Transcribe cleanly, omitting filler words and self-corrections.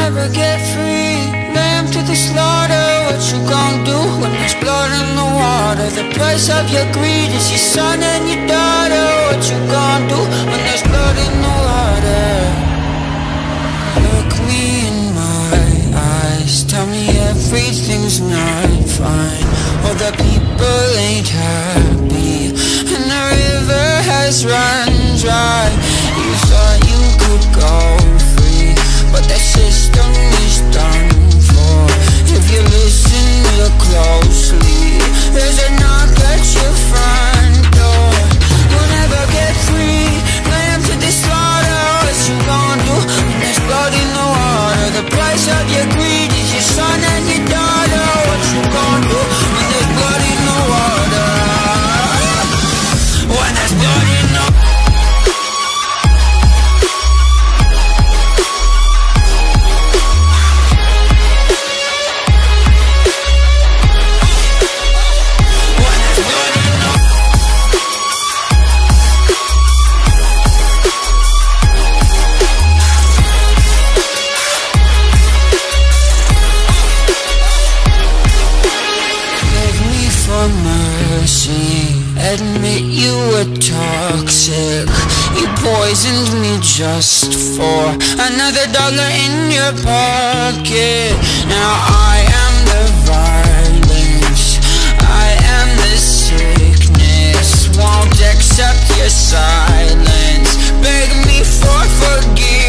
never get free. Lamb to the slaughter, what you gon' do when there's blood in the water? The price of your greed is your son and your daughter. What you gon' do when there's blood in the water? Look me in my eyes, tell me everything's not fine. All the people ain't happy, and the river has run dry. You thought you could go free, but that system is done for. If you listen real closely, there's a knock at your front door. You'll never get free. Lamb to the slaughter, what you gon' do when there's blood in the water? The price of your greed is your son and your daughter. What you gon' do when there's blood in the water? When there's blood in the water. Admit you were toxic. You poisoned me just for another dollar in your pocket. Now I am the violence, I am the sickness. Won't accept your silence, beg me for forgiveness.